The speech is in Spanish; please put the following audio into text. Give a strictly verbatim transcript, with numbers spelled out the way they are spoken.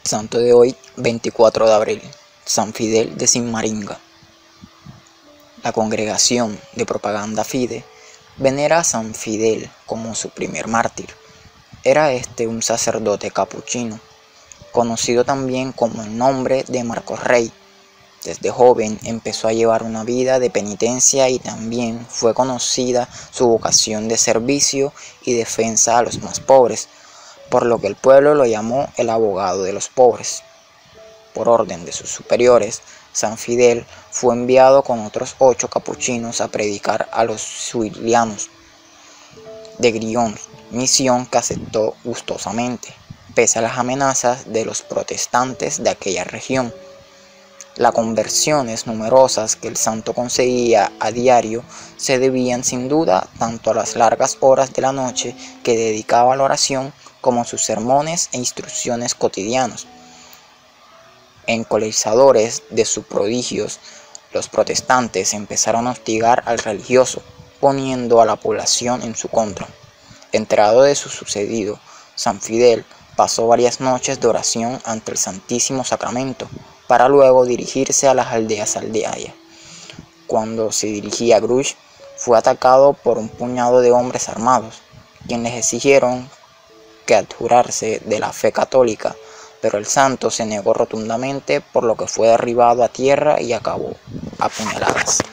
Santo de hoy, veinticuatro de abril, San Fidel de Sinmaringa. La Congregación de Propaganda Fide venera a San Fidel como su primer mártir. Era este un sacerdote capuchino, conocido también como el nombre de Marcos Rey. Desde joven empezó a llevar una vida de penitencia y también fue conocida su vocación de servicio y defensa a los más pobres, por lo que el pueblo lo llamó el abogado de los pobres. Por orden de sus superiores, San Fidel fue enviado con otros ocho capuchinos a predicar a los zuilianos de Grions, misión que aceptó gustosamente, pese a las amenazas de los protestantes de aquella región. Las conversiones numerosas que el santo conseguía a diario se debían sin duda tanto a las largas horas de la noche que dedicaba a la oración como a sus sermones e instrucciones cotidianos. Encolerizadores de sus prodigios, los protestantes empezaron a hostigar al religioso, poniendo a la población en su contra. Enterado de su sucedido, San Fidel pasó varias noches de oración ante el Santísimo Sacramento, para luego dirigirse a las aldeas aldeayas. Cuando se dirigía a Gruix, fue atacado por un puñado de hombres armados, quienes les exigieron que adjurarse de la fe católica, pero el santo se negó rotundamente, por lo que fue derribado a tierra y acabó a puñaladas.